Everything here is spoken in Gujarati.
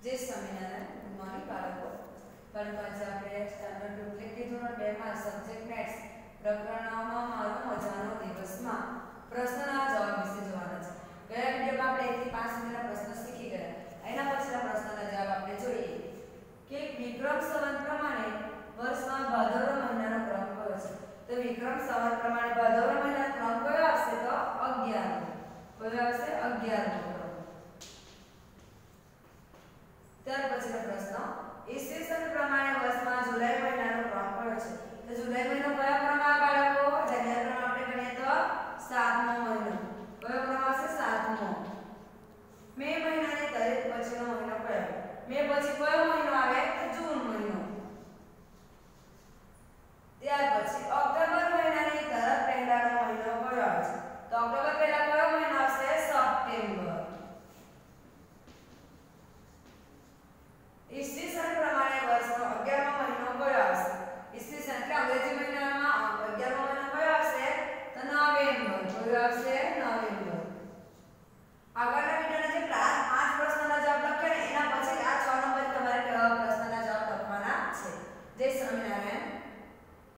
જય સ્વામિનારાયણ. ગુડ મોર્નિંગ બાળકો. આજે આપણે સ્ટાન્ડર્ડ 2 એટલે કે ધોરણ 2 માં સબ્જેક્ટ મેથ્સ પ્રકરણ 9 માં મારો મજાનો દિવસમાં પ્રશ્નના જવાબ વિશે જોવાના છે. ગયા વિડિયોમાં આપણે 1 થી 5 સુધીના પ્રશ્નો શીખી ગયા. એના પછીના પ્રશ્નના જવાબ આપણે જોઈએ કે વિક્રમ સંવત પ્રમાણે વર્ષમાં ભાદરવો મહિનાનો ક્રમ કયો છે? તો વિક્રમ સંવત પ્રમાણે ભાદરવો મહિનાનો ક્રમ કયો આવશે? તો 11મો. કયો આવશે? 11મો. ત્યાર પછીનો પ્રશ્ન ઈસવીસન પ્રમાણે વર્ષમાં જુલાઈ મહિનાનો ક્રમ કયો છે? તો જુલાઈ મહિનો કયો ક્રમ આવે બાળકો? એટલે ક્રમ આપણે ગણીએ તો 7મો મહિનો. કયો ક્રમ આવશે? 7મો. મે મહિનાની તારીખ પછીનો મહિનો કયો? મે પછી કયો મહિનો આવે? તો જૂન મહિનો. ત્યાર પછી ઓક્ટોબર મહિનાની તરત પહેલાનો મહિનો કયો આવે છે? તો ઓક્ટોબર પહેલા કયો મહિનો આવશે? સપ્ટેમ્બર. ઈસવીસન પ્રમાણે વર્ષનો 11મો મહિનો કયો આવશે? ઈસવીસન એટલે અંગ્રેજી મહિનામાં 11મો મહિનો કયો આવશે? તો નવેમ્બર. કયો આવશે?